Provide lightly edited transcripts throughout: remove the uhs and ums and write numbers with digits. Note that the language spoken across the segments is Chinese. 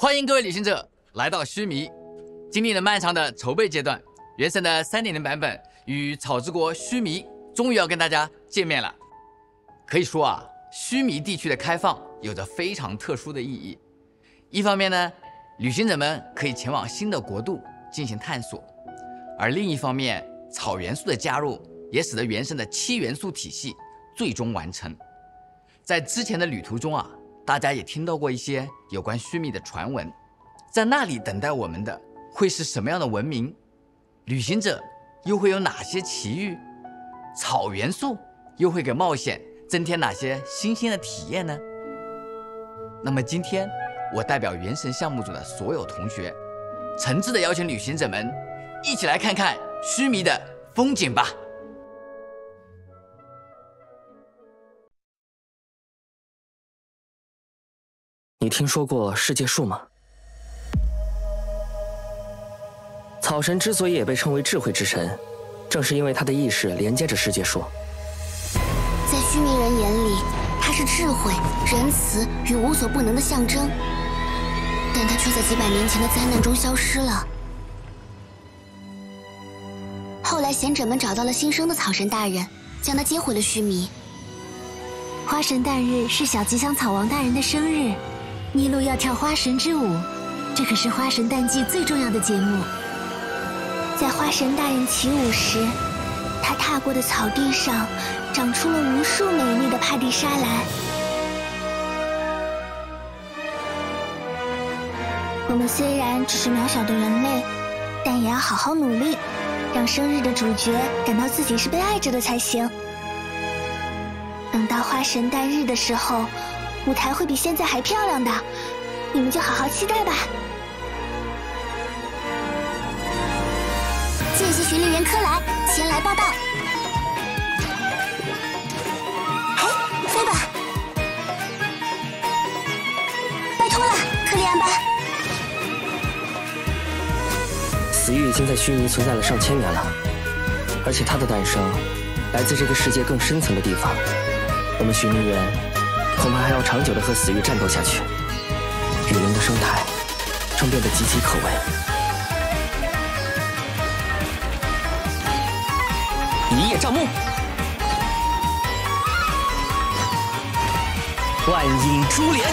欢迎各位旅行者来到须弥。经历了漫长的筹备阶段，原神的3.0版本与草之国须弥终于要跟大家见面了。可以说啊，须弥地区的开放有着非常特殊的意义。一方面呢，旅行者们可以前往新的国度进行探索；而另一方面，草元素的加入也使得原神的7元素体系最终完成。在之前的旅途中啊，大家也听到过一些有关须弥的传闻，在那里等待我们的会是什么样的文明？旅行者又会有哪些奇遇？草元素又会给冒险增添哪些新鲜的体验呢？那么今天，我代表原神项目组的所有同学，诚挚地邀请旅行者们一起来看看须弥的风景吧。 你听说过世界树吗？草神之所以也被称为智慧之神，正是因为他的意识连接着世界树。 在须弥人眼里，它是智慧、仁慈与无所不能的象征，但它却在几百年前的灾难中消失了。后来贤者们找到了新生的草神大人，将他接回了须弥。 花神诞日是小吉祥草王大人的生日，尼禄要跳花神之舞，这可是花神诞祭最重要的节目。在花神大人起舞时，他踏过的草地上长出了无数美丽的帕蒂莎来。我们虽然只是渺小的人类，但也要好好努力，让生日的主角感到自己是被爱着的才行。等到花神诞日的时候，舞台会比现在还漂亮的，你们就好好期待吧。 见习学历员科莱前来报道。嘿，飞吧！拜托了，克利安班。 死域已经在须弥存在了上千年了，而且它的诞生来自这个世界更深层的地方。我们须弥人恐怕还要长久地和死域战斗下去。雨林的生态正变得岌岌可危。一叶障目，万影珠帘，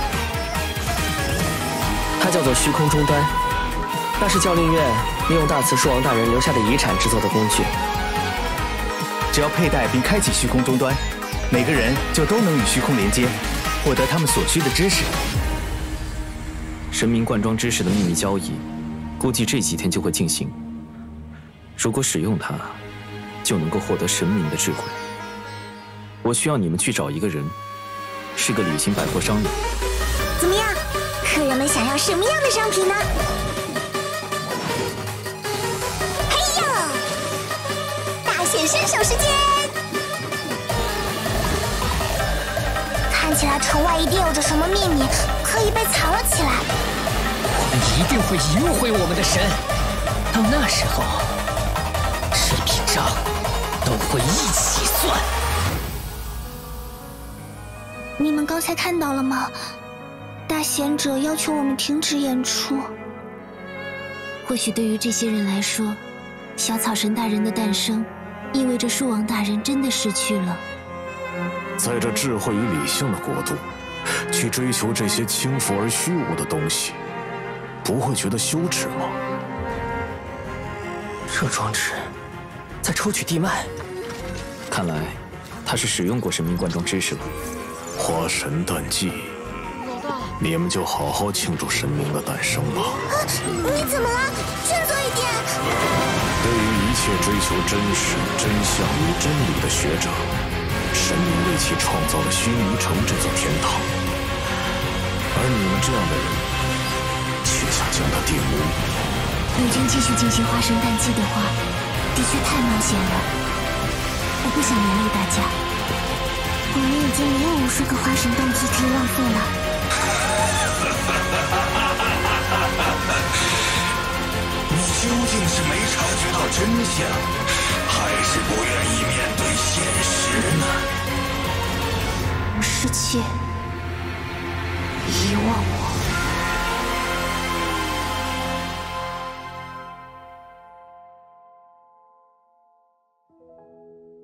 它叫做虚空终端，那是教令院利用大慈树王大人留下的遗产制作的工具。 只要佩戴并开启虚空终端，每个人就都能与虚空连接，获得他们所需的知识。 神明灌装知识的秘密交易，估计这几天就会进行。如果使用它，就能够获得神明的智慧。我需要你们去找一个人，是个旅行百货商人。 怎么样，客人们想要什么样的商品呢？嘿呀！大显身手时间！看起来城外一定有着什么秘密，可以被藏了起来。 我们一定会赢回我们的神，到那时候，这笔账都会一起算。 你们刚才看到了吗？大贤者要求我们停止演出。或许对于这些人来说，小草神大人的诞生，意味着树王大人真的逝去了。 在这智慧与理性的国度，去追求这些轻浮而虚无的东西，不会觉得羞耻吗？ 这装置在抽取地脉，看来他是使用过神明灌装知识了。 花神诞祭，你们就好好庆祝神明的诞生吧。 你怎么了？振作一点！ 对于一切追求真实、真相与真理的学者，神明为其创造了须弥城这座天堂，而你们这样的人，却想将它玷污。 如今继续进行花神诞祭的话，的确太冒险了。我不想连累大家。我们已经没有无数个花神诞祭可以浪费了。 你究竟是没察觉到真相，还是不愿意面对现实呢？ 失去，遗忘我。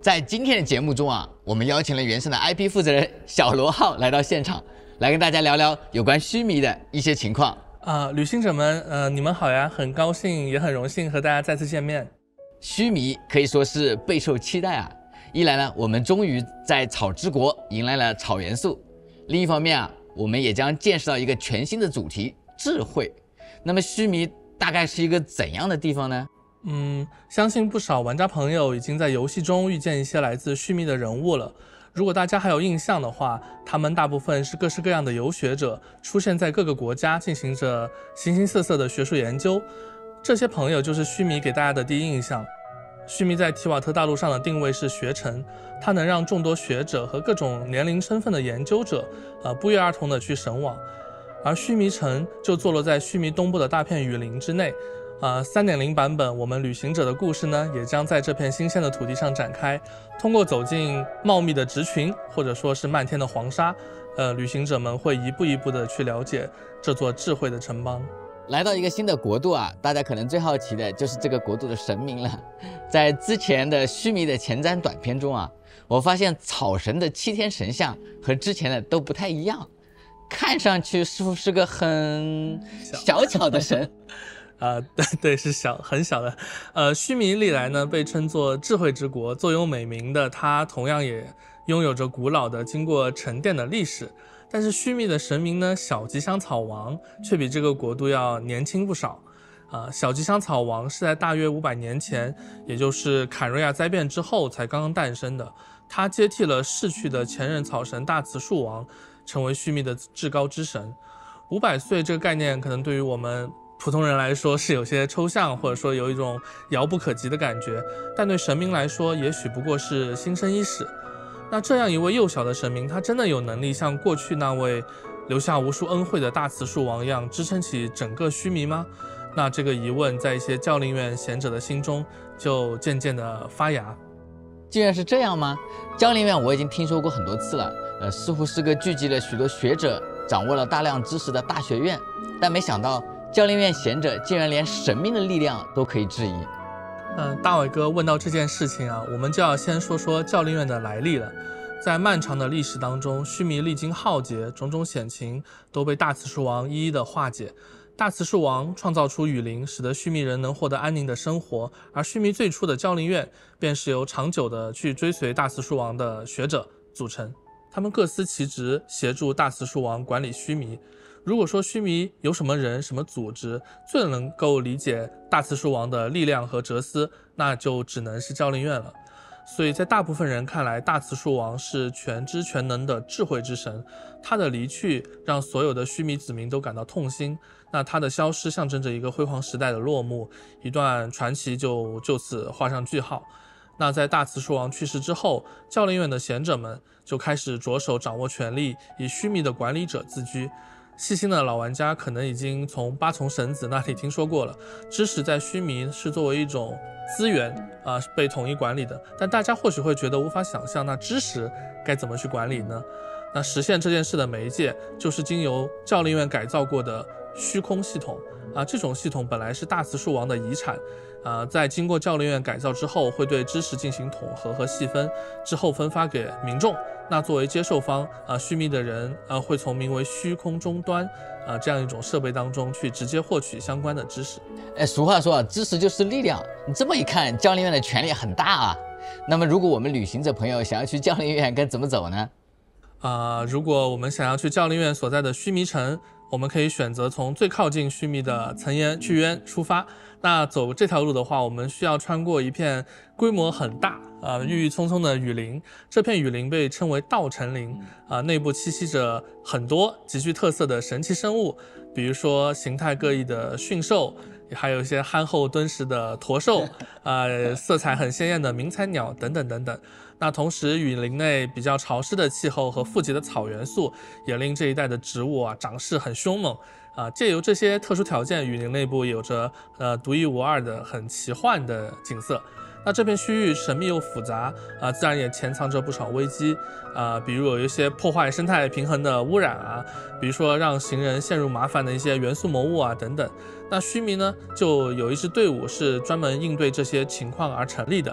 在今天的节目中啊，我们邀请了原神的 IP 负责人小罗浩来到现场，来跟大家聊聊有关须弥的一些情况。 旅行者们，你们好呀！很高兴，也很荣幸和大家再次见面。 须弥可以说是备受期待啊！一来呢，我们终于在草之国迎来了草元素；另一方面啊，我们也将见识到一个全新的主题——智慧。那么须弥大概是一个怎样的地方呢？ 相信不少玩家朋友已经在游戏中遇见一些来自须弥的人物了。如果大家还有印象的话，他们大部分是各式各样的游学者，出现在各个国家，进行着形形色色的学术研究。这些朋友就是须弥给大家的第一印象。须弥在提瓦特大陆上的定位是学城，它能让众多学者和各种年龄身份的研究者，不约而同的去神往。而须弥城就坐落在须弥东部的大片雨林之内。3.0 版本，我们旅行者的故事呢，也将在这片新鲜的土地上展开。通过走进茂密的植群，或者说是漫天的黄沙，旅行者们会一步一步的去了解这座智慧的城邦。 来到一个新的国度啊，大家可能最好奇的就是这个国度的神明了。在之前的须弥的前瞻短片中啊，我发现草神的7天神像和之前的都不太一样，看上去似乎是个很小巧的神。 对，是很小的。须弥历来呢被称作智慧之国，座右美名的它同样也拥有着古老的经过沉淀的历史。但是须弥的神明呢，小吉祥草王却比这个国度要年轻不少。小吉祥草王是在大约500年前，也就是坎瑞亚灾变之后才刚刚诞生的。他接替了逝去的前任草神大慈树王，成为须弥的至高之神。500岁这个概念可能对于我们普通人来说是有些抽象，或者说有一种遥不可及的感觉，但对神明来说也许不过是新生伊始。那这样一位幼小的神明，他真的有能力像过去那位留下无数恩惠的大慈树王一样支撑起整个须弥吗？那这个疑问在一些教令院贤者的心中就渐渐的发芽。 竟然是这样吗？教令院我已经听说过很多次了，似乎是个聚集了许多学者，掌握了大量知识的大学院，但没想到教令院贤者竟然连神明的力量都可以质疑。 大伟哥问到这件事情啊，我们就要先说说教令院的来历了。在漫长的历史当中，须弥历经浩劫，种种险情都被大慈树王一一的化解。大慈树王创造出雨林，使得须弥人能获得安宁的生活，而须弥最初的教令院便是由长久的去追随大慈树王的学者组成，他们各司其职，协助大慈树王管理须弥。如果说须弥有什么人、什么组织最能够理解大慈树王的力量和哲思，那就只能是教令院了。所以在大部分人看来，大慈树王是全知全能的智慧之神，他的离去让所有的须弥子民都感到痛心。那他的消失象征着一个辉煌时代的落幕，一段传奇就此画上句号。那在大慈树王去世之后，教令院的贤者们就开始着手掌握权力，以须弥的管理者自居。细心的老玩家可能已经从八重神子那里听说过了，知识在须弥是作为一种资源被统一管理的，但大家或许会觉得无法想象，那知识该怎么去管理呢？那实现这件事的媒介就是经由教令院改造过的虚空系统这种系统本来是大慈树王的遗产在经过教令院改造之后，会对知识进行统合和细分，之后分发给民众。那作为接受方须弥的人会从名为虚空终端这样一种设备当中去直接获取相关的知识。 俗话说知识就是力量。你这么一看，教令院的权力很大啊。那么如果我们旅行者朋友想要去教令院，该怎么走呢？ 如果我们想要去教令院所在的须弥城，我们可以选择从最靠近须弥的岑岩去渊出发。那走这条路的话，我们需要穿过一片规模很大郁郁葱葱的雨林。这片雨林被称为稻城林内部栖息着很多极具特色的神奇生物，比如说形态各异的驯兽，还有一些憨厚敦实的驼兽色彩很鲜艳的鸣彩鸟等等等等。那同时雨林内比较潮湿的气候和富集的草元素也令这一带的植物长势很凶猛借由这些特殊条件，雨林内部有着独一无二的很奇幻的景色。那这片区域神秘又复杂自然也潜藏着不少危机比如有一些破坏生态平衡的污染比如说让行人陷入麻烦的一些元素魔物等等。那须弥呢，就有一支队伍是专门应对这些情况而成立的，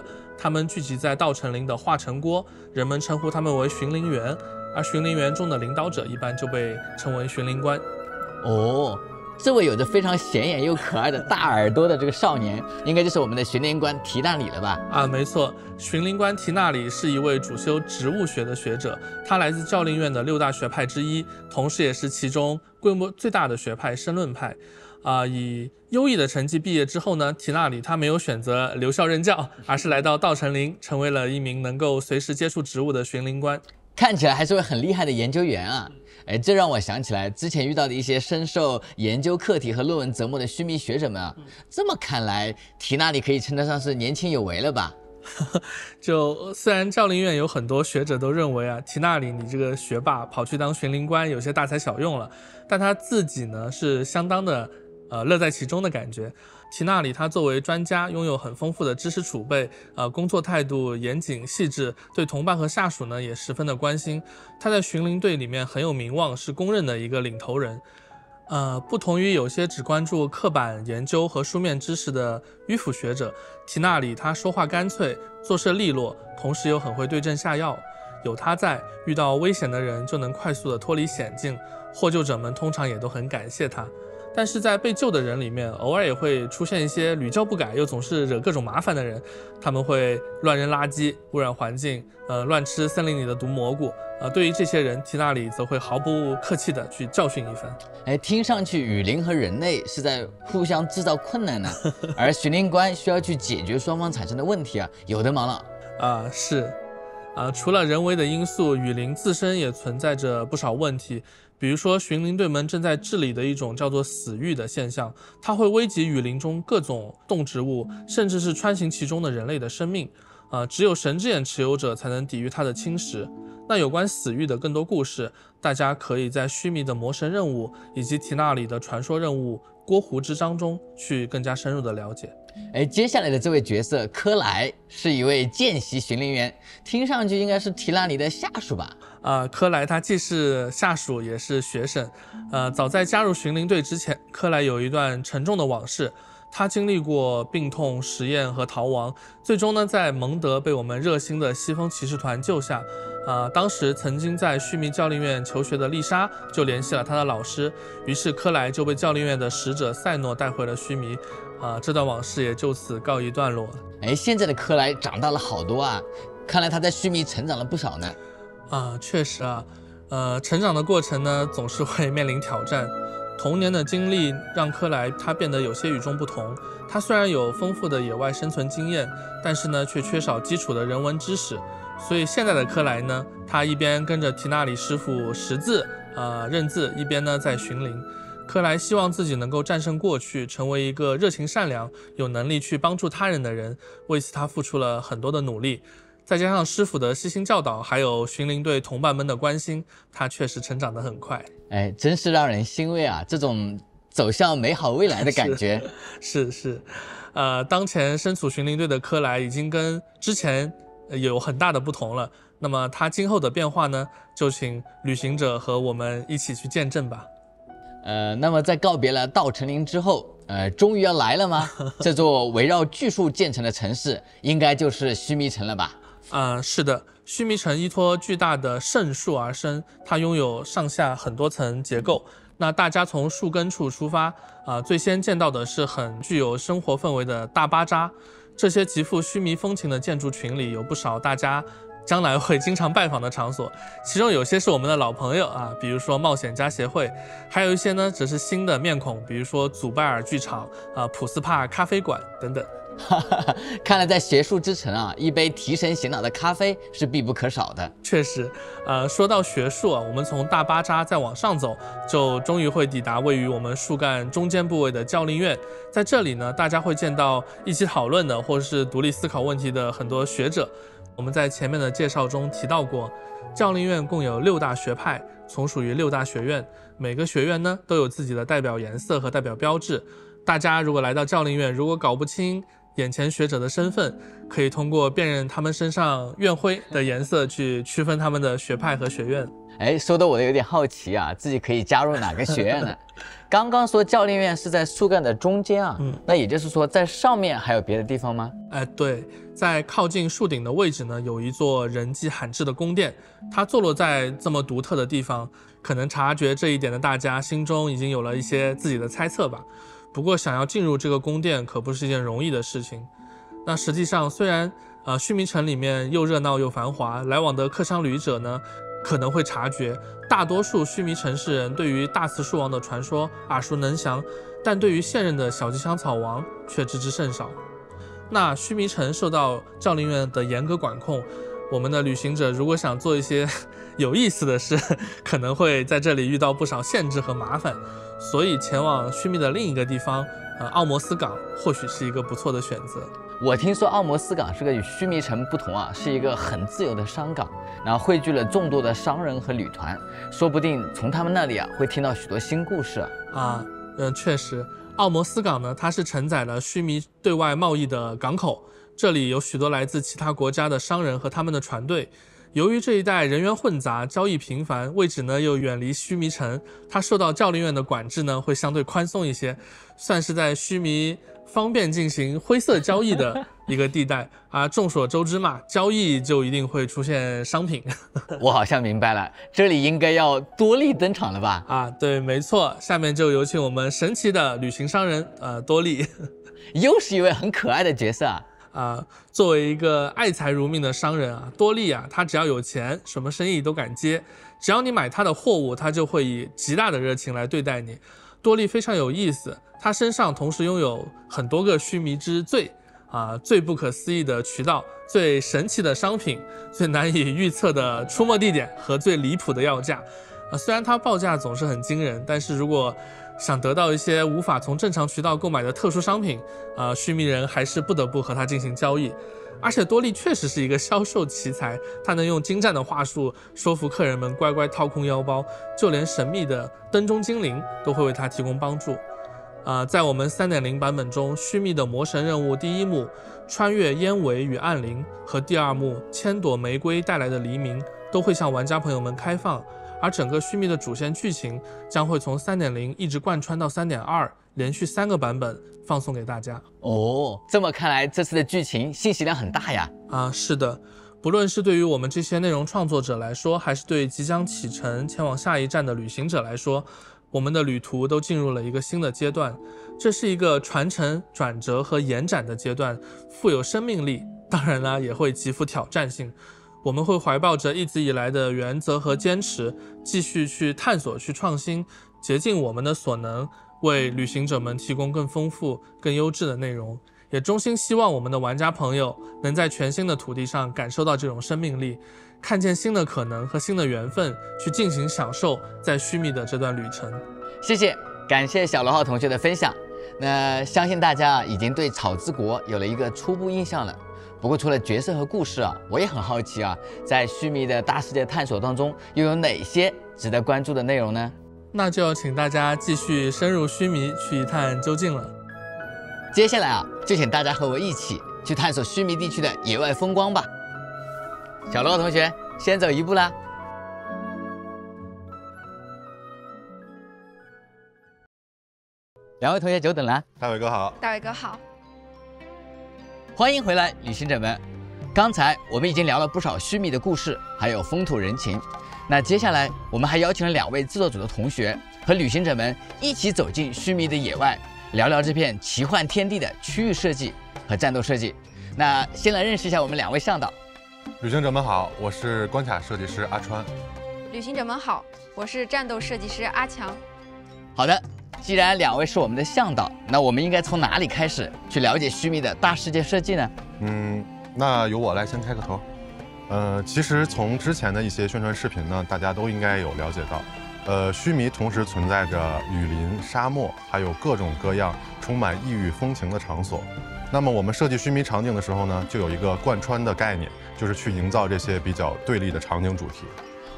他们聚集在稻城陵的化成郭，人们称呼他们为巡灵员，而巡灵员中的领导者一般就被称为巡灵官。 哦，这位有着非常显眼又可爱的大耳朵的这个少年，应该就是我们的巡灵官提纳里了吧？ 啊，没错，巡灵官提纳里是一位主修植物学的学者，他来自教令院的6大学派之一，同时也是其中规模最大的学派申论派。以优异的成绩毕业之后呢，提纳里他没有选择留校任教，而是来到稻城陵，成为了一名能够随时接触植物的巡灵官。 看起来还是位很厉害的研究员啊！哎，这让我想起来之前遇到的一些深受研究课题和论文折磨的须弥学者们啊。这么看来，提纳里可以称得上是年轻有为了吧？ 就虽然教令院有很多学者都认为啊，提纳里你这个学霸跑去当巡灵官有些大材小用了，但他自己呢是相当的乐在其中的感觉。提纳里他作为专家，拥有很丰富的知识储备，工作态度严谨细致，对同伴和下属呢也十分的关心。他在巡灵队里面很有名望，是公认的一个领头人。不同于有些只关注刻板研究和书面知识的迂腐学者，提纳里他说话干脆，做事利落，同时又很会对症下药。有他在，遇到危险的人就能快速的脱离险境，获救者们通常也都很感谢他。但是在被救的人里面，偶尔也会出现一些屡教不改又总是惹各种麻烦的人，他们会乱扔垃圾、污染环境，乱吃森林里的毒蘑菇。对于这些人，提纳里则会毫不客气地去教训一番。 哎，听上去雨林和人类是在互相制造困难呢，而巡灵官需要去解决双方产生的问题啊，有的忙了。 是，除了人为的因素，雨林自身也存在着不少问题。比如说，巡灵队们正在治理的一种叫做死域的现象，它会危及雨林中各种动植物，甚至是穿行其中的人类的生命。只有神之眼持有者才能抵御它的侵蚀。那有关死域的更多故事，大家可以在须弥的魔神任务以及提纳里的传说任务郭湖之章中去更加深入的了解。 哎，接下来的这位角色科莱是一位见习巡灵员，听上去应该是提纳里的下属吧？ 科莱他既是下属也是学生。早在加入巡灵队之前，科莱有一段沉重的往事。他经历过病痛、实验和逃亡，最终呢，在蒙德被我们热心的西风骑士团救下。当时曾经在须弥教令院求学的丽莎就联系了他的老师，于是科莱就被教令院的使者赛诺带回了须弥。这段往事也就此告一段落。 哎，现在的科莱长大了好多啊，看来他在须弥成长了不少呢。 确实啊，成长的过程呢，总是会面临挑战。童年的经历让科莱他变得有些与众不同。他虽然有丰富的野外生存经验，但是呢，却缺少基础的人文知识。所以现在的科莱呢，他一边跟着提纳里师傅识字、认字，一边呢在巡灵。科莱希望自己能够战胜过去，成为一个热情善良、有能力去帮助他人的人。为此，他付出了很多的努力。再加上师傅的悉心教导，还有巡灵队同伴们的关心，他确实成长得很快。 哎，真是让人欣慰啊！这种走向美好未来的感觉。 是。当前身处巡灵队的科莱已经跟之前有很大的不同了。那么他今后的变化呢？就请旅行者和我们一起去见证吧。 那么在告别了稻城陵之后，终于要来了吗？这座围绕巨树建成的城市，应该就是须弥城了吧？ 是的，须弥城依托巨大的圣树而生，它拥有上下很多层结构。那大家从树根处出发，最先见到的是很具有生活氛围的大巴扎。这些极富须弥风情的建筑群里，有不少大家将来会经常拜访的场所，其中有些是我们的老朋友比如说冒险家协会，还有一些呢则是新的面孔，比如说祖拜尔剧场、普斯帕咖啡馆等等。 看来在学术之城一杯提神醒脑的咖啡是必不可少的。 确实，说到学术我们从大巴扎再往上走，就终于会抵达位于我们树干中间部位的教令院。在这里呢，大家会见到一起讨论的或是独立思考问题的很多学者。我们在前面的介绍中提到过，教令院共有6大学派，从属于6大学院，每个学院呢都有自己的代表颜色和代表标志。大家如果来到教令院，如果搞不清眼前学者的身份，可以通过辨认他们身上院徽的颜色去区分他们的学派和学院。 哎，说的我有点好奇啊，自己可以加入哪个学院呢？刚刚说教练院是在树干的中间啊，那也就是说在上面还有别的地方吗？ 哎，对，在靠近树顶的位置呢，有一座人迹罕至的宫殿，它坐落在这么独特的地方，可能察觉这一点的大家心中已经有了一些自己的猜测吧。不过想要进入这个宫殿可不是一件容易的事情。那实际上虽然须弥城里面又热闹又繁华，来往的客商旅者呢可能会察觉，大多数须弥城市人对于大慈树王的传说耳熟能详，但对于现任的小吉祥草王却知之甚少。那须弥城受到教令院的严格管控，我们的旅行者如果想做一些有意思的事，可能会在这里遇到不少限制和麻烦，所以前往须弥的另一个地方，奥摩斯港或许是一个不错的选择。 我听说奥摩斯港是个与须弥城不同啊，是一个很自由的商港，然后汇聚了众多的商人和旅团，说不定从他们那里会听到许多新故事啊。 确实，奥摩斯港呢，它是承载了须弥对外贸易的港口，这里有许多来自其他国家的商人和他们的船队。由于这一带人员混杂，交易频繁，位置呢又远离须弥城，它受到教令院的管制呢会相对宽松一些，算是在须弥方便进行灰色交易的一个地带啊。众所周知嘛，交易就一定会出现商品。 我好像明白了，这里应该要多利登场了吧？ 啊，对，没错。下面就有请我们神奇的旅行商人多利， 又是一位很可爱的角色啊。 作为一个爱财如命的商人啊，多利啊，他只要有钱，什么生意都敢接。只要你买他的货物，他就会以极大的热情来对待你。多利非常有意思，他身上同时拥有很多个须弥之最最不可思议的渠道、最神奇的商品、最难以预测的出没地点和最离谱的要价。虽然他报价总是很惊人，但是如果想得到一些无法从正常渠道购买的特殊商品，须弥人还是不得不和他进行交易。而且多利确实是一个销售奇才，他能用精湛的话术说服客人们乖乖掏空腰包，就连神秘的灯中精灵都会为他提供帮助。在我们 3.0 版本中，须弥的魔神任务第一幕穿越烟尾与暗灵和第二幕千朵玫瑰带来的黎明都会向玩家朋友们开放，而整个须弥的主线剧情将会从 3.0 一直贯穿到 3.2， 连续3个版本放送给大家。 这么看来这次的剧情信息量很大呀。 是的，不论是对于我们这些内容创作者来说，还是对即将启程前往下一站的旅行者来说，我们的旅途都进入了一个新的阶段。这是一个传承、转折和延展的阶段，富有生命力，当然啦，也会极富挑战性。我们会怀抱着一直以来的原则和坚持，继续去探索、去创新，竭尽我们的所能，为旅行者们提供更丰富、更优质的内容。也衷心希望我们的玩家朋友能在全新的土地上感受到这种生命力，看见新的可能和新的缘分，去尽情享受在须弥的这段旅程。 谢谢，感谢小罗浩同学的分享。那相信大家已经对草之国有了一个初步印象了。不过除了角色和故事我也很好奇在须弥的大世界探索当中又有哪些值得关注的内容呢？ 那就要请大家继续深入须弥，去一探究竟了。 接下来就请大家和我一起去探索须弥地区的野外风光吧。小罗同学先走一步啦。两位同学久等了。 大伟哥好。 大伟哥好。 欢迎回来，旅行者们。刚才我们已经聊了不少须弥的故事，还有风土人情。那接下来我们还邀请了2位制作组的同学和旅行者们一起走进须弥的野外，聊聊这片奇幻天地的区域设计和战斗设计。那先来认识一下我们2位向导。 旅行者们好，我是关卡设计师阿川。 旅行者们好，我是战斗设计师阿强。 好的，既然2位是我们的向导，那我们应该从哪里开始去了解须弥的大世界设计呢？ 那由我来先开个头。其实从之前的一些宣传视频呢，大家都应该有了解到，须弥同时存在着雨林、沙漠，还有各种各样充满异域风情的场所。那么我们设计须弥场景的时候呢，就有一个贯穿的概念，就是去营造这些比较对立的场景主题。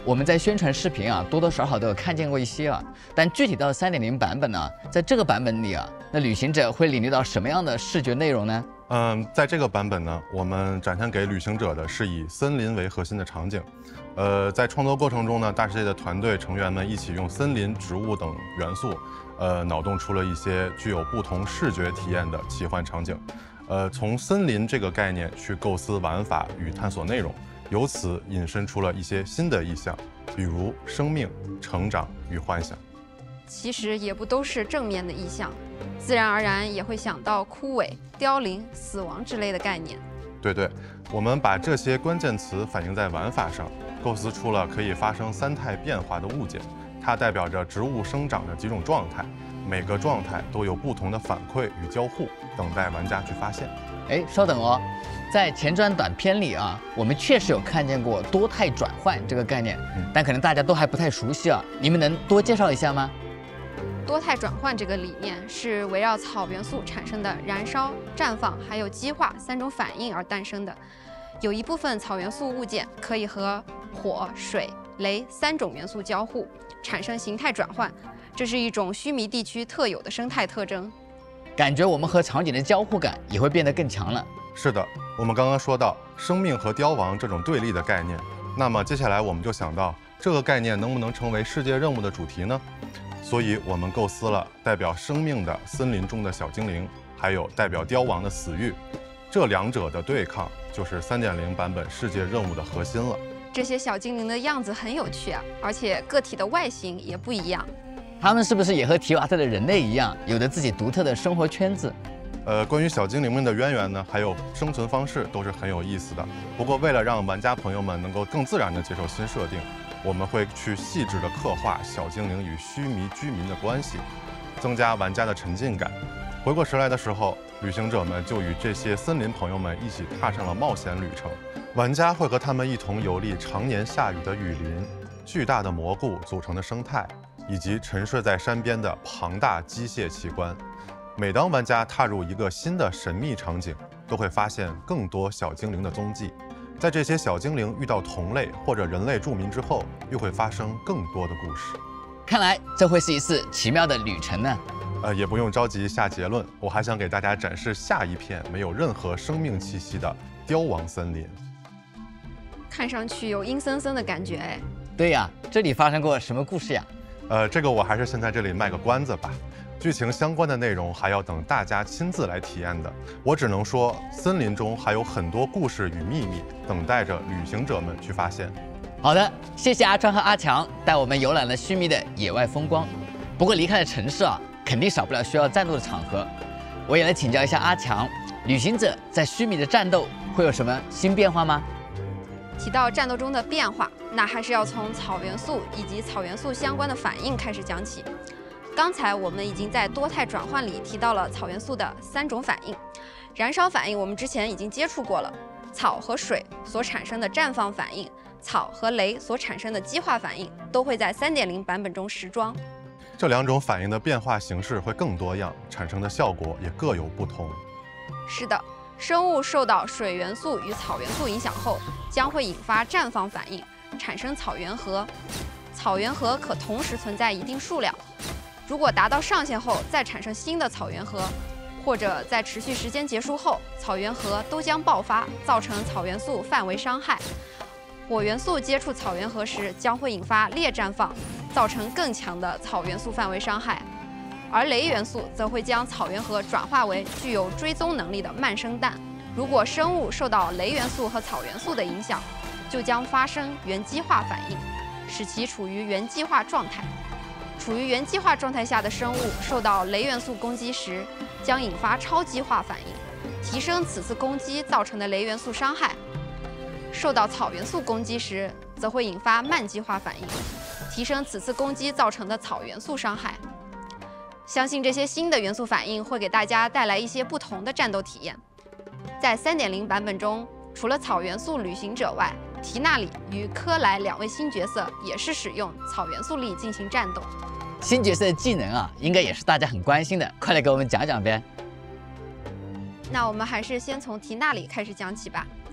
我们在宣传视频啊，多多少少都有看见过一些啊。但具体到3.0版本呢，在这个版本里啊，那旅行者会领略到什么样的视觉内容呢？ 在这个版本呢，我们展现给旅行者的是以森林为核心的场景。在创作过程中呢，大世界的团队成员们一起用森林、植物等元素，脑洞出了一些具有不同视觉体验的奇幻场景。从森林这个概念去构思玩法与探索内容，由此引申出了一些新的意象，比如生命、成长与幻想。 其实也不都是正面的意象，自然而然也会想到枯萎、凋零、死亡之类的概念。 对，我们把这些关键词反映在玩法上，构思出了可以发生3态变化的物件，它代表着植物生长的几种状态，每个状态都有不同的反馈与交互，等待玩家去发现。 稍等哦，在前传短片里啊，我们确实有看见过多态转换这个概念，但可能大家都还不太熟悉啊，你们能多介绍一下吗？ 多态转换这个理念是围绕草元素产生的燃烧、绽放还有激化3种反应而诞生的。有一部分草元素物件可以和火、水、雷3种元素交互，产生形态转换，这是一种须弥地区特有的生态特征。 感觉我们和场景的交互感也会变得更强了。 是的，我们刚刚说到生命和凋亡这种对立的概念，那么接下来我们就想到这个概念能不能成为世界任务的主题呢？所以我们构思了代表生命的森林中的小精灵，还有代表凋亡的死域，这2者的对抗就是3.0版本世界任务的核心了。 这些小精灵的样子很有趣啊，而且个体的外形也不一样。 他们是不是也和提瓦特的人类一样，有着自己独特的生活圈子？ 关于小精灵们的渊源呢，还有生存方式都是很有意思的。不过为了让玩家朋友们能够更自然地接受新设定，我们会去细致地刻画小精灵与须弥居民的关系，增加玩家的沉浸感。回过神来的时候，旅行者们就与这些森林朋友们一起踏上了冒险旅程。玩家会和他们一同游历常年下雨的雨林、巨大的蘑菇组成的生态，以及沉睡在山边的庞大机械器官。每当玩家踏入一个新的神秘场景，都会发现更多小精灵的踪迹。在这些小精灵遇到同类或者人类住民之后，又会发生更多的故事。 看来这会是一次奇妙的旅程呢。 也不用着急下结论，我还想给大家展示下一片没有任何生命气息的凋亡森林。 看上去有阴森森的感觉哎。 对呀，这里发生过什么故事呀？ 这个我还是先在这里卖个关子吧。剧情相关的内容还要等大家亲自来体验的。我只能说，森林中还有很多故事与秘密等待着旅行者们去发现。 好的，谢谢阿川和阿强带我们游览了须弥的野外风光。不过离开了城市啊，肯定少不了需要战斗的场合。我也来请教一下阿强，旅行者在须弥的战斗会有什么新变化吗？ 提到战斗中的变化，那还是要从草元素以及草元素相关的反应开始讲起。刚才我们已经在多态转换里提到了草元素的3种反应。燃烧反应我们之前已经接触过了，草和水所产生的绽放反应，草和雷所产生的激化反应，都会在3.0版本中实装。 这2种反应的变化形式会更多样，产生的效果也各有不同。 是的，生物受到水元素与草元素影响后，将会引发绽放反应，产生草原核。草原核可同时存在一定数量。如果达到上限后再产生新的草原核，或者在持续时间结束后，草原核都将爆发，造成草元素范围伤害。火元素接触草原核时将会引发烈绽放，造成更强的草元素范围伤害。而雷元素则会将草原核转化为具有追踪能力的慢生弹。如果生物受到雷元素和草元素的影响，就将发生原激化反应，使其处于原激化状态。处于原激化状态下的生物受到雷元素攻击时，将引发超激化反应，提升此次攻击造成的雷元素伤害。受到草元素攻击时，则会引发慢激化反应，提升此次攻击造成的草元素伤害。相信这些新的元素反应会给大家带来一些不同的战斗体验。在3.0版本中，除了草元素旅行者外，提纳里与科莱2位新角色也是使用草元素力进行战斗。 新角色的技能啊，应该也是大家很关心的，快来给我们讲讲呗。 那我们还是先从提纳里开始讲起吧。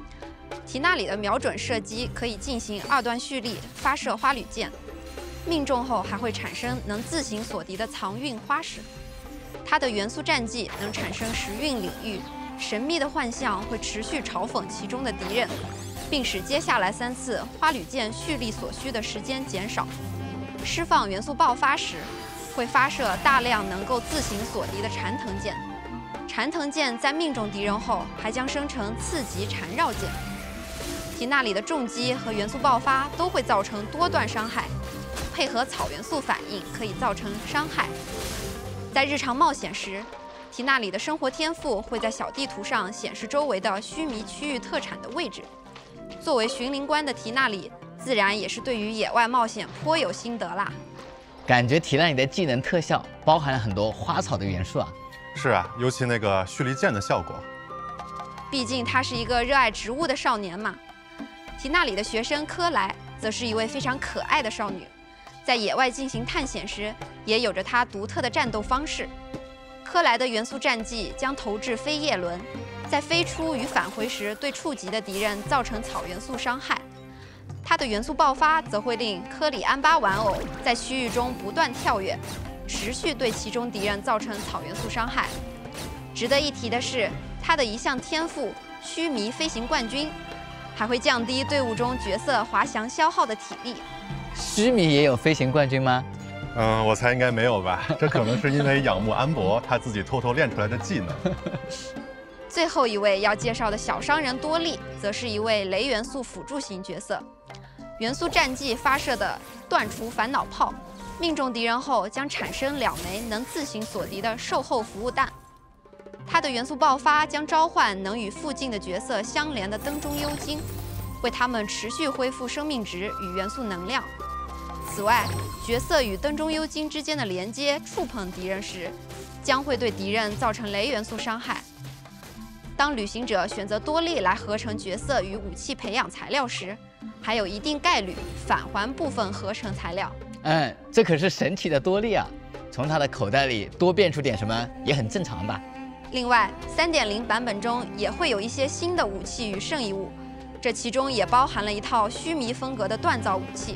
缇娜里的瞄准射击可以进行2段蓄力发射花旅箭，命中后还会产生能自行锁敌的藏运花石。它的元素战技能产生时运领域，神秘的幻象会持续嘲讽其中的敌人，并使接下来3次花旅箭蓄力所需的时间减少。释放元素爆发时，会发射大量能够自行锁敌的缠藤箭。缠藤箭在命中敌人后，还将生成次级缠绕箭。缇娜里的重击和元素爆发都会造成多段伤害，配合草元素反应可以造成伤害。在日常冒险时，缇娜里的生活天赋会在小地图上显示周围的须弥区域特产的位置。作为巡灵官的缇娜里，自然也是对于野外冒险颇有心得啦。 感觉缇娜里的技能特效包含了很多花草的元素啊。 是啊，尤其那个蓄力箭的效果。 毕竟她是一个热爱植物的少年嘛。缇娜里的学生科莱则是一位非常可爱的少女，在野外进行探险时，也有着她独特的战斗方式。科莱的元素战技将投掷飞叶轮，在飞出与返回时对触及的敌人造成草元素伤害。它的元素爆发则会令科里安巴玩偶在区域中不断跳跃，持续对其中敌人造成草元素伤害。值得一提的是，它的一项天赋须弥飞行冠军，还会降低队伍中角色滑翔消耗的体力。 须弥也有飞行冠军吗？ 我猜应该没有吧，这可能是因为仰慕安博他自己偷偷练出来的技能。 最后一位要介绍的小商人多利，则是一位雷元素辅助型角色。元素战技发射的断除烦恼炮，命中敌人后将产生2枚能自行锁敌的售后服务弹。它的元素爆发将召唤能与附近的角色相连的灯中幽精，为他们持续恢复生命值与元素能量。此外，角色与灯中幽精之间的连接触碰敌人时，将会对敌人造成雷元素伤害。当旅行者选择多利来合成角色与武器培养材料时，还有一定概率返还部分合成材料。 这可是神奇的多利啊！从他的口袋里多变出点什么也很正常吧。 另外 3.0 版本中也会有一些新的武器与圣遗物，这其中也包含了一套须弥风格的锻造武器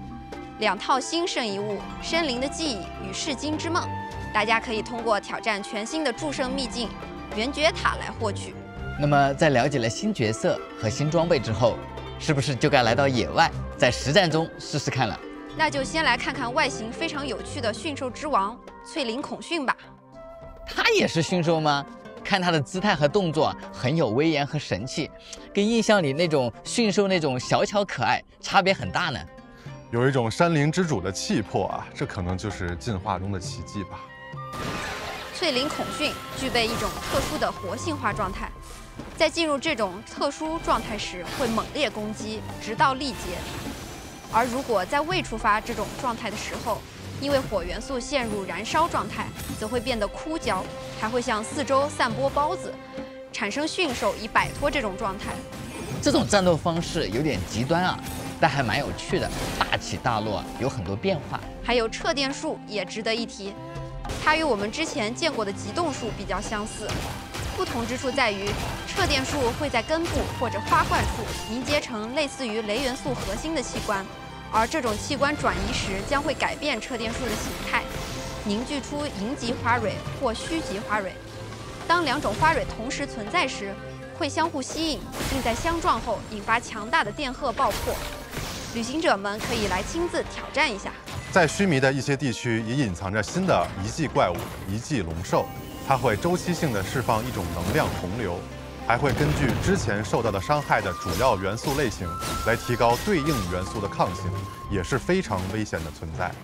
，2套新圣遗物生灵的记忆与噬金之梦，大家可以通过挑战全新的祝圣秘境圆觉塔来获取。 那么在了解了新角色和新装备之后，是不是就该来到野外，在实战中试试看了？ 那就先来看看外形非常有趣的驯兽之王翠灵孔驯吧。 他也是驯兽吗？看他的姿态和动作很有威严和神气，跟印象里那种驯兽那种小巧可爱差别很大呢。 有一种山林之主的气魄啊，这可能就是进化中的奇迹吧。 翠灵孔驯具备一种特殊的活性化状态，在进入这种特殊状态时会猛烈攻击，直到力竭。而如果在未触发这种状态的时候，因为火元素陷入燃烧状态，则会变得枯焦，还会向四周散播孢子，产生驯兽以摆脱这种状态。 这种战斗方式有点极端啊，但还蛮有趣的，大起大落，有很多变化。 还有撤电术也值得一提，它与我们之前见过的极冻术比较相似，不同之处在于撤电术会在根部或者花冠处凝结成类似于雷元素核心的器官，而这种器官转移时将会改变撤电术的形态，凝聚出银级花蕊或虚级花蕊。当2种花蕊同时存在时，会相互吸引，并在相撞后引发强大的电荷爆破。旅行者们可以来亲自挑战一下。 在须弥的一些地区也隐藏着新的遗迹怪物遗迹龙兽，它会周期性的释放一种能量洪流，还会根据之前受到的伤害的主要元素类型来提高对应元素的抗性，也是非常危险的存在。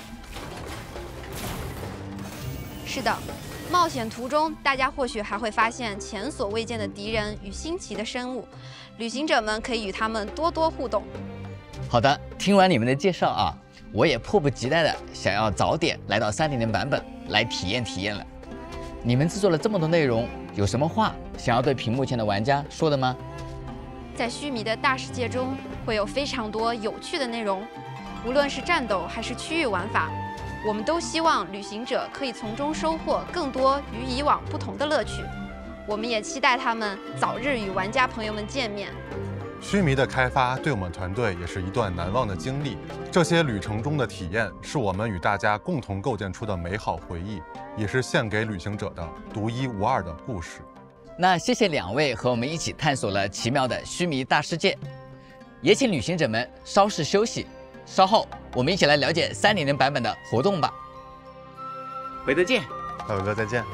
是的，冒险途中大家或许还会发现前所未见的敌人与新奇的生物，旅行者们可以与他们多多互动。 好的，听完你们的介绍啊，我也迫不及待的想要早点来到3.0版本来体验体验了。你们制作了这么多内容，有什么话想要对屏幕前的玩家说的吗？ 在须弥的大世界中，会有非常多有趣的内容，无论是战斗还是区域玩法，我们都希望旅行者可以从中收获更多与以往不同的乐趣。我们也期待他们早日与玩家朋友们见面。 须弥的开发对我们团队也是一段难忘的经历。这些旅程中的体验，是我们与大家共同构建出的美好回忆，也是献给旅行者的独一无二的故事。 那谢谢2位和我们一起探索了奇妙的须弥大世界，也请旅行者们稍事休息，稍后我们一起来了解3.0版本的活动吧。回头见， 大伟哥再见。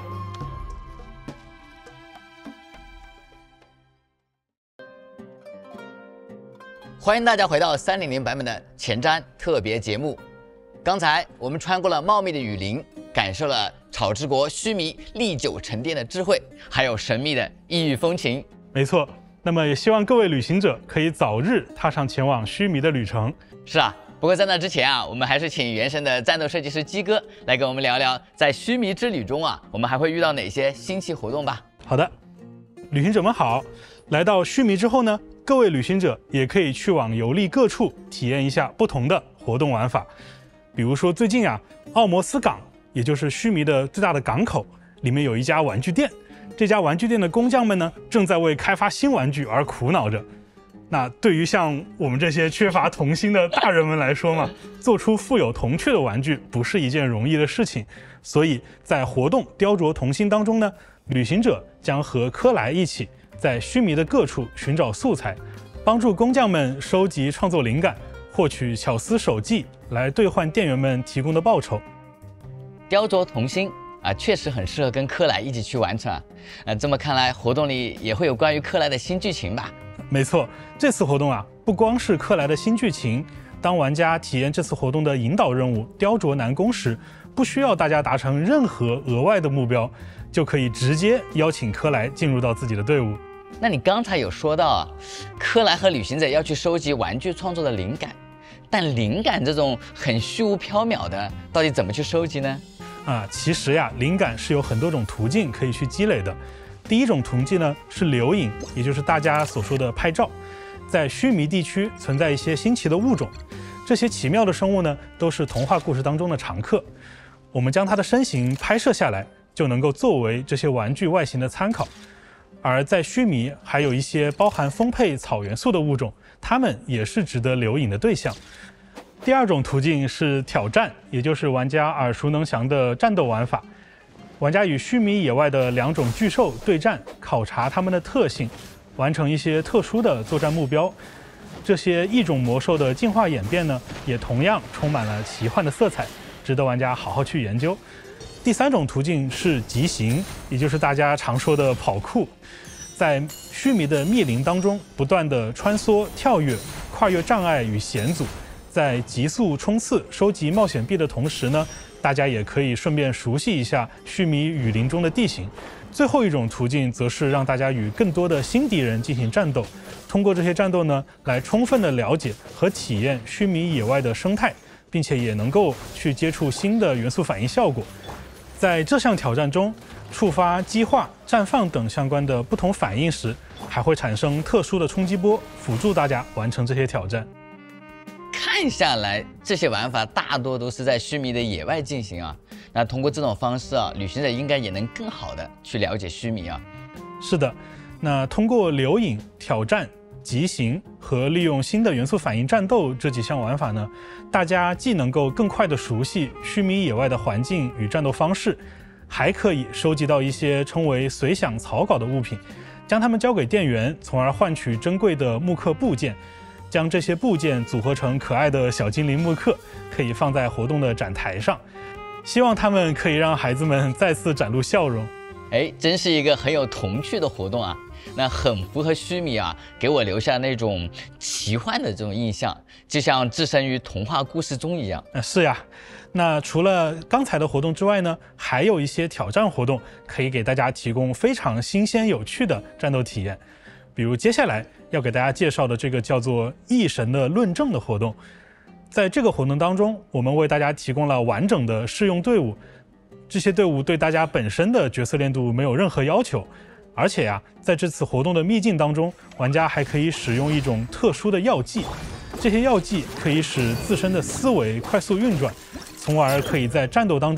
欢迎大家回到3.0版本的前瞻特别节目。刚才我们穿过了茂密的雨林，感受了草之国须弥历久沉淀的智慧，还有神秘的异域风情。 没错，那么也希望各位旅行者可以早日踏上前往须弥的旅程。 是啊，不过在那之前啊，我们还是请原神的战斗设计师鸡哥来跟我们聊聊，在须弥之旅中啊，我们还会遇到哪些新奇活动吧。 好的，旅行者们好，来到须弥之后呢，各位旅行者也可以去往游历各处，体验一下不同的活动玩法。比如说最近啊，奥摩斯港，也就是须弥的最大的港口，里面有一家玩具店。这家玩具店的工匠们呢，正在为开发新玩具而苦恼着。那对于像我们这些缺乏童心的大人们来说嘛，做出富有童趣的玩具不是一件容易的事情。所以在活动雕琢童心当中呢，旅行者将和科莱一起在须弥的各处寻找素材，帮助工匠们收集创作灵感，获取巧思手技来兑换店员们提供的报酬。 雕琢童心啊，确实很适合跟科莱一起去完成啊。这么看来，活动里也会有关于科莱的新剧情吧？ 没错，这次活动啊，不光是科莱的新剧情，当玩家体验这次活动的引导任务雕琢难攻时，不需要大家达成任何额外的目标，就可以直接邀请科莱进入到自己的队伍。 那你刚才有说到啊，科莱和旅行者要去收集玩具创作的灵感，但灵感这种很虚无缥缈的，到底怎么去收集呢？ 其实呀，灵感是有很多种途径可以去积累的。第一种途径呢是留影，也就是大家所说的拍照。在须弥地区存在一些新奇的物种，这些奇妙的生物呢，都是童话故事当中的常客。我们将它的身形拍摄下来，就能够作为这些玩具外形的参考。而在须弥还有一些包含丰沛草元素的物种，它们也是值得留影的对象。第二种途径是挑战，也就是玩家耳熟能详的战斗玩法。玩家与须弥野外的2种巨兽对战，考察它们的特性，完成一些特殊的作战目标。这些异种魔兽的进化演变呢，也同样充满了奇幻的色彩，值得玩家好好去研究。第3种途径是疾行，也就是大家常说的跑酷。在须弥的密林当中，不断的穿梭、跳跃、跨越障碍与险阻，在急速冲刺、收集冒险币的同时呢，大家也可以顺便熟悉一下须弥雨林中的地形。最后一种途径则是让大家与更多的新敌人进行战斗，通过这些战斗呢，来充分的了解和体验须弥野外的生态，并且也能够去接触新的元素反应效果。在这项挑战中，触发激化、绽放等相关的不同反应时，还会产生特殊的冲击波，辅助大家完成这些挑战。 看下来，这些玩法大多都是在须弥的野外进行啊。那通过这种方式啊，旅行者应该也能更好的去了解须弥啊。 是的，那通过留影、挑战、疾行和利用新的元素反应战斗这几项玩法呢，大家既能够更快的熟悉须弥野外的环境与战斗方式，还可以收集到一些称为随想草稿的物品，将它们交给店员，从而换取珍贵的木刻部件。将这些部件组合成可爱的小精灵木刻，可以放在活动的展台上，希望他们可以让孩子们再次展露笑容。 真是一个很有童趣的活动啊！那很符合须弥啊，给我留下那种奇幻的这种印象，就像置身于童话故事中一样。 是呀，那除了刚才的活动之外呢，还有一些挑战活动可以给大家提供非常新鲜有趣的战斗体验。比如接下来要给大家介绍的这个叫做异神的论证的活动。在这个活动当中，我们为大家提供了完整的试用队伍，这些队伍对大家本身的角色练度没有任何要求，而且呀，在这次活动的秘境当中，玩家还可以使用一种特殊的药剂，这些药剂可以使自身的思维快速运转，从而可以在战斗当中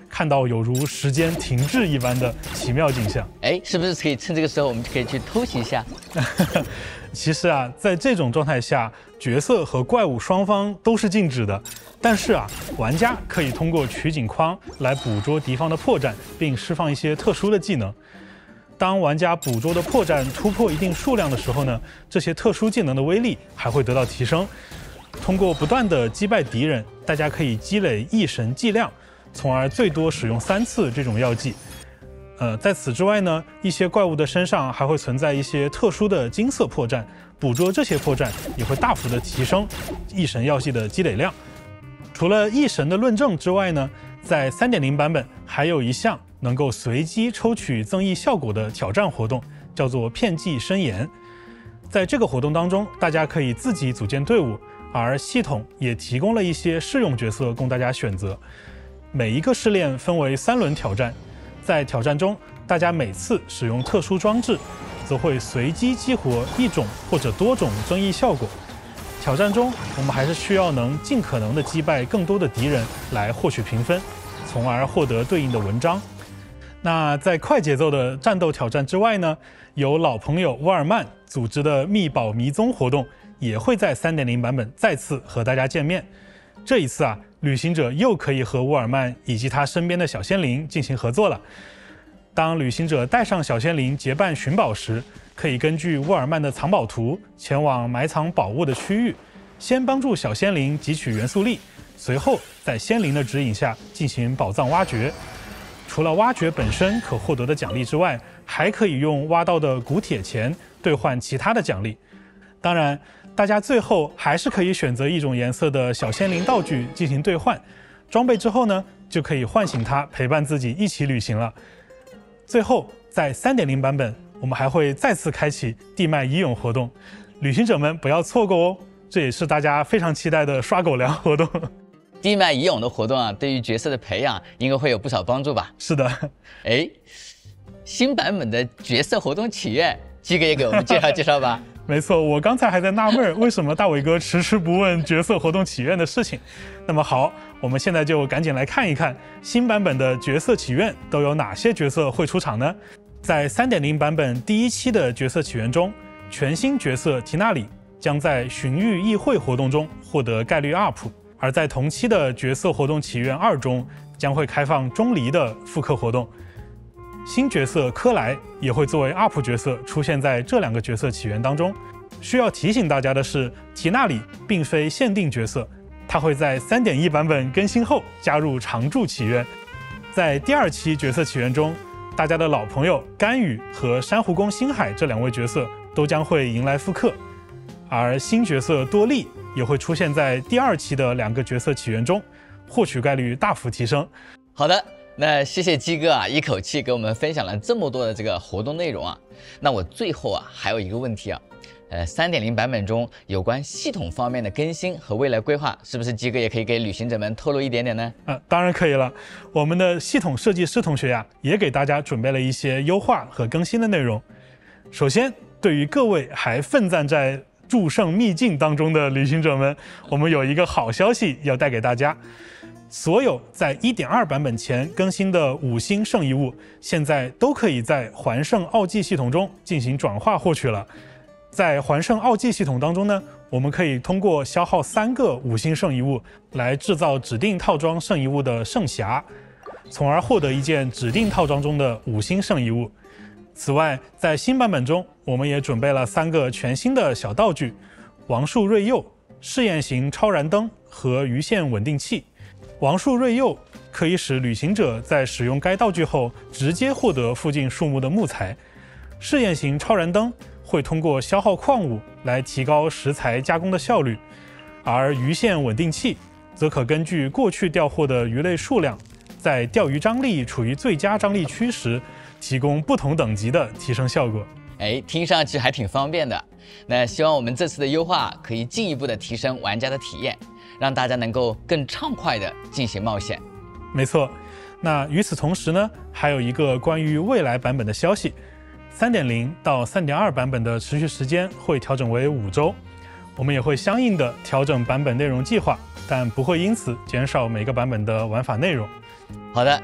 看到有如时间停滞一般的奇妙景象。 哎，是不是可以趁这个时候我们就可以去偷袭一下？ 其实啊，在这种状态下，角色和怪物双方都是静止的，但是啊，玩家可以通过取景框来捕捉敌方的破绽，并释放一些特殊的技能。当玩家捕捉的破绽突破一定数量的时候呢，这些特殊技能的威力还会得到提升。通过不断的击败敌人，大家可以积累异神剂量，从而最多使用3次这种药剂。在此之外呢，一些怪物的身上还会存在一些特殊的金色破绽，捕捉这些破绽也会大幅的提升异神药剂的积累量。除了异神的论证之外呢，在 3.0 版本还有一项能够随机抽取增益效果的挑战活动，叫做片剂深研。在这个活动当中，大家可以自己组建队伍，而系统也提供了一些试用角色供大家选择。每一个试炼分为3轮挑战，在挑战中，大家每次使用特殊装置，则会随机激活1种或者多种增益效果。挑战中，我们还是需要能尽可能的击败更多的敌人来获取评分，从而获得对应的文章。那在快节奏的战斗挑战之外呢，由老朋友沃尔曼组织的密宝迷踪活动也会在 3.0 版本再次和大家见面。这一次啊，旅行者又可以和沃尔曼以及他身边的小仙灵进行合作了。当旅行者带上小仙灵结伴寻宝时，可以根据沃尔曼的藏宝图前往埋藏宝物的区域，先帮助小仙灵汲取元素力，随后在仙灵的指引下进行宝藏挖掘。除了挖掘本身可获得的奖励之外，还可以用挖到的古铁钱兑换其他的奖励。当然，大家最后还是可以选择一种颜色的小仙灵道具进行兑换，装备之后呢，就可以唤醒它陪伴自己一起旅行了。最后，在 3.0 版本，我们还会再次开启地脉遗勇活动，旅行者们不要错过哦，这也是大家非常期待的刷狗粮活动。 地脉遗勇的活动啊，对于角色的培养应该会有不少帮助吧？ 是的。 哎，新版本的角色活动祈愿，鸡哥也给我们介绍介绍吧。 没错，我刚才还在纳闷为什么大伟哥迟迟不问角色活动祈愿的事情。那么好，我们现在就赶紧来看一看新版本的角色祈愿都有哪些角色会出场呢？在 3.0 版本第1期的角色祈愿中，全新角色缇娜里将在寻域议会活动中获得概率 UP， 而在同期的角色活动祈愿2中将会开放钟离的复刻活动。新角色科莱也会作为 UP 角色出现在这2个角色起源当中。需要提醒大家的是，缇娜里并非限定角色，它会在 3.1 版本更新后加入常驻起源。在第2期角色起源中，大家的老朋友甘雨和珊瑚宫星海这2位角色都将会迎来复刻，而新角色多莉也会出现在第2期的2个角色起源中，获取概率大幅提升。 好的。那谢谢鸡哥啊，一口气给我们分享了这么多的这个活动内容啊。那我最后啊还有一个问题啊，3.0 版本中有关系统方面的更新和未来规划，是不是鸡哥也可以给旅行者们透露一点点呢？ 当然可以了。我们的系统设计师同学呀，也给大家准备了一些优化和更新的内容。首先，对于各位还奋战在祝圣秘境当中的旅行者们，我们有一个好消息要带给大家。所有在 1.2 版本前更新的5星圣遗物，现在都可以在环圣奥迹系统中进行转化获取了。在环圣奥迹系统当中呢，我们可以通过消耗3个5星圣遗物来制造指定套装圣遗物的圣匣，从而获得一件指定套装中的5星圣遗物。此外，在新版本中，我们也准备了3个全新的小道具：王树瑞柚、试验型超燃灯和鱼线稳定器。王树瑞柚可以使旅行者在使用该道具后直接获得附近树木的木材。试验型超燃灯会通过消耗矿物来提高食材加工的效率，而鱼线稳定器则可根据过去钓获的鱼类数量，在钓鱼张力处于最佳张力区时，提供不同等级的提升效果。 哎，听上去还挺方便的。那希望我们这次的优化可以进一步的提升玩家的体验，让大家能够更畅快的进行冒险。 没错。那与此同时呢，还有一个关于未来版本的消息。3.0 到 3.2 版本的持续时间会调整为5周，我们也会相应的调整版本内容计划，但不会因此减少每个版本的玩法内容。 好的，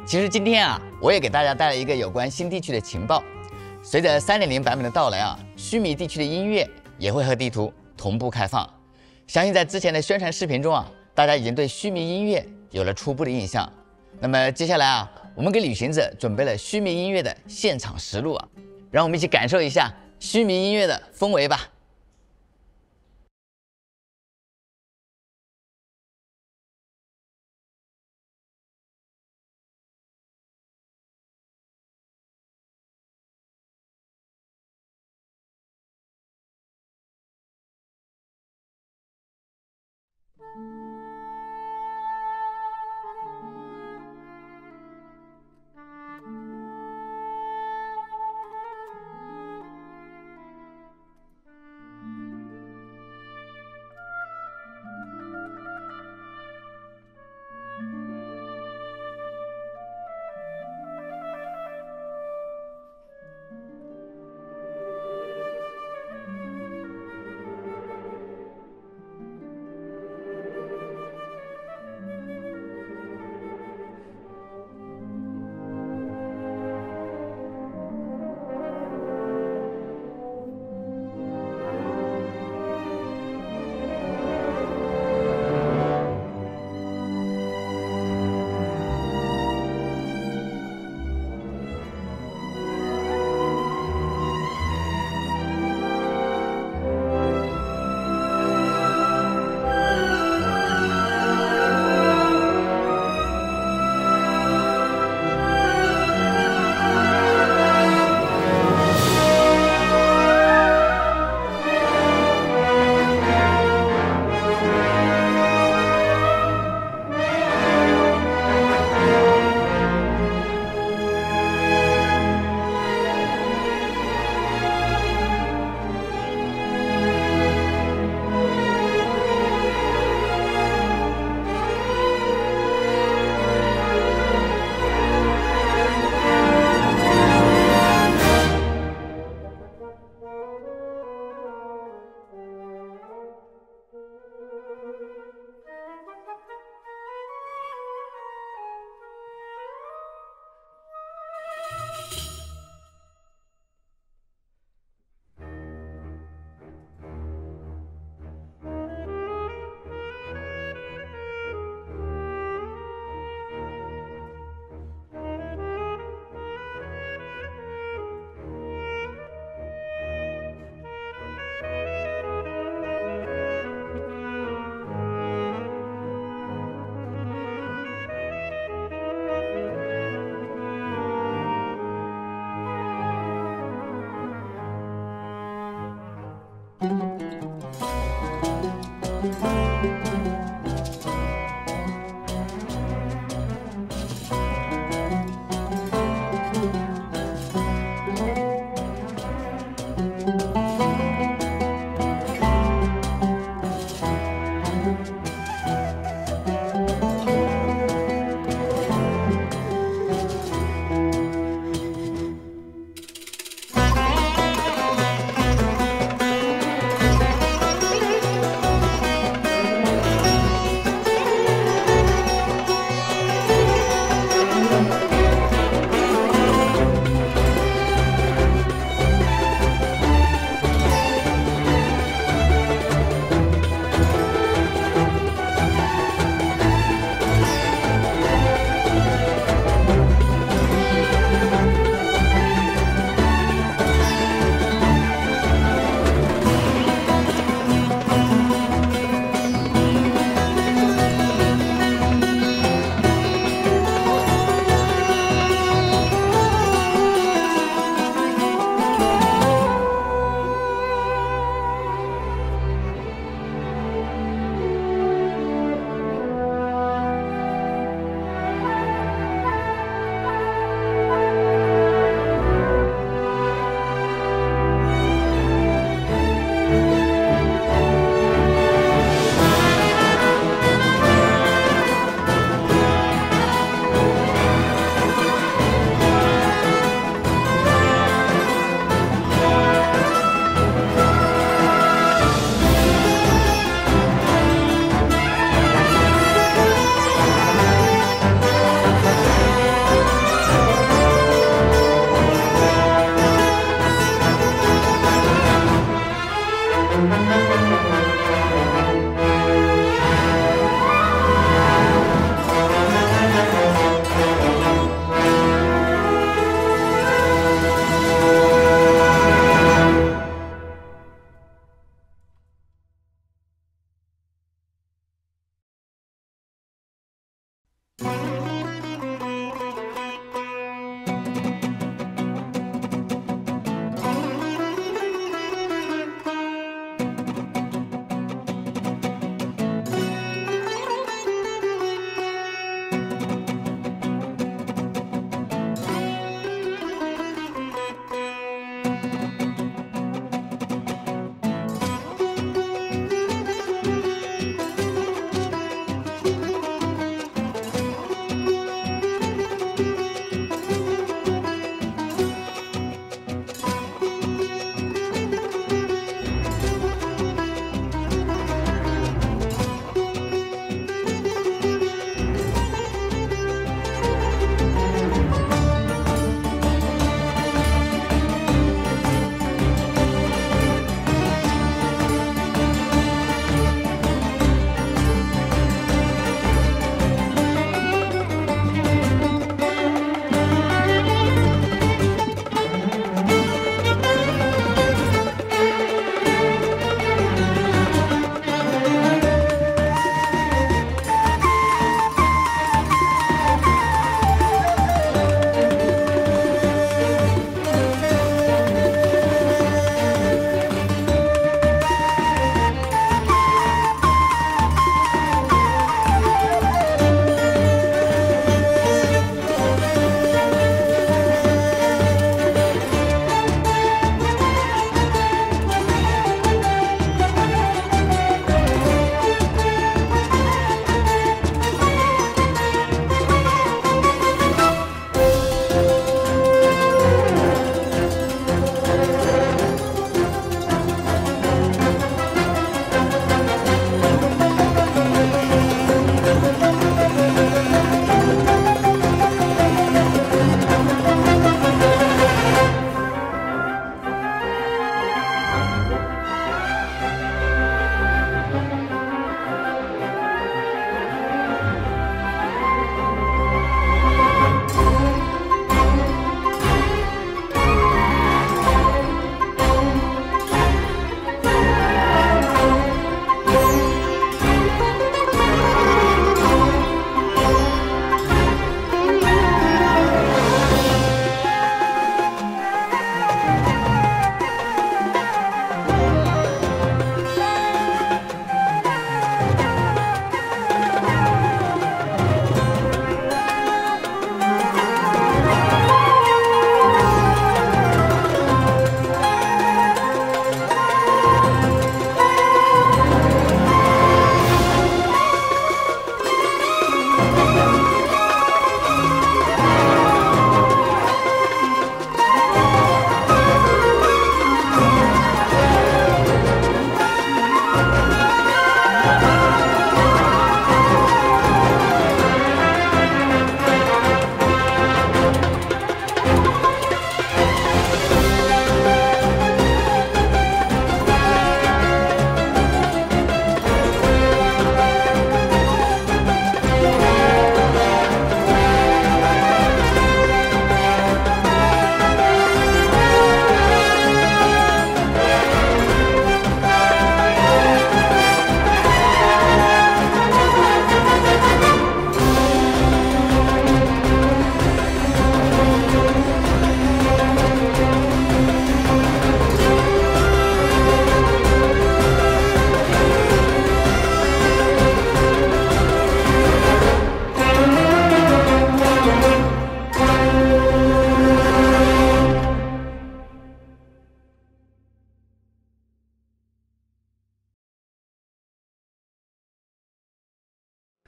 其实今天啊，我也给大家带来一个有关新地区的情报。随着3.0版本的到来啊，须弥地区的音乐也会和地图同步开放。相信在之前的宣传视频中啊，大家已经对须弥音乐有了初步的印象。那么接下来啊，我们给旅行者准备了须弥音乐的现场实录啊，让我们一起感受一下须弥音乐的氛围吧。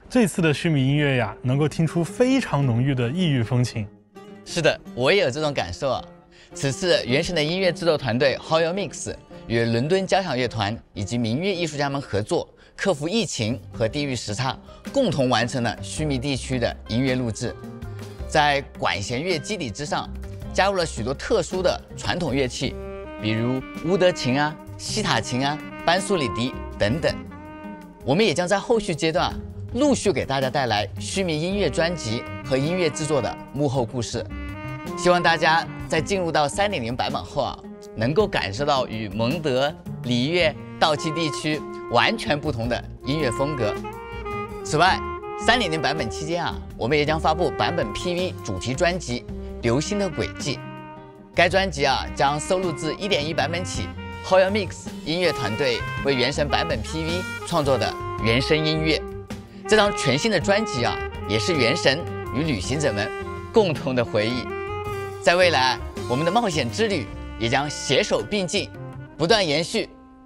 这次的须弥音乐呀，能够听出非常浓郁的异域风情。 是的，我也有这种感受啊。此次原神的音乐制作团队 Hoyo Mix 与伦敦交响乐团以及民乐艺术家们合作，克服疫情和地域时差，共同完成了须弥地区的音乐录制。在管弦乐基底之上，加入了许多特殊的传统乐器，比如乌德琴啊、西塔琴啊、班苏里笛等等。我们也将在后续阶段陆续给大家带来须弥音乐专辑和音乐制作的幕后故事。希望大家在进入到3.0版本后能够感受到与蒙德、里约、道契地区完全不同的音乐风格。此外，3.0版本期间我们也将发布版本 PV 主题专辑《流星的轨迹》。该专辑将收录自1.1版本起 Hoyo Mix 音乐团队为原神版本 PV 创作的原声音乐。这张全新的专辑也是原神与旅行者们共同的回忆。在未来，我们的冒险之旅也将携手并进，不断延续。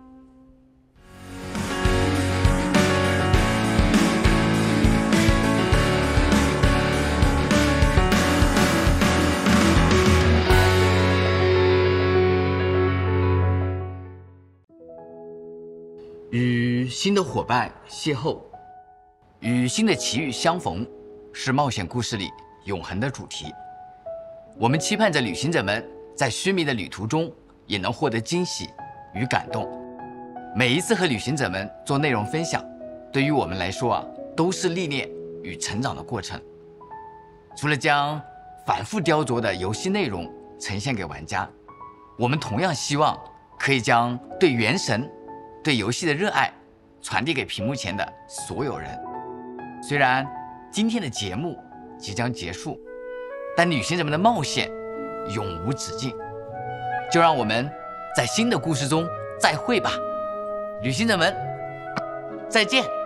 与新的伙伴邂逅，与新的奇遇相逢，是冒险故事里永恒的主题。我们期盼着旅行者们在须弥的旅途中也能获得惊喜与感动。每一次和旅行者们做内容分享，对于我们来说都是历练与成长的过程。除了将反复雕琢的游戏内容呈现给玩家，我们同样希望可以将对原神、对游戏的热爱传递给屏幕前的所有人。虽然今天的节目即将结束，但旅行者们的冒险永无止境。就让我们在新的故事中再会吧，旅行者们，再见。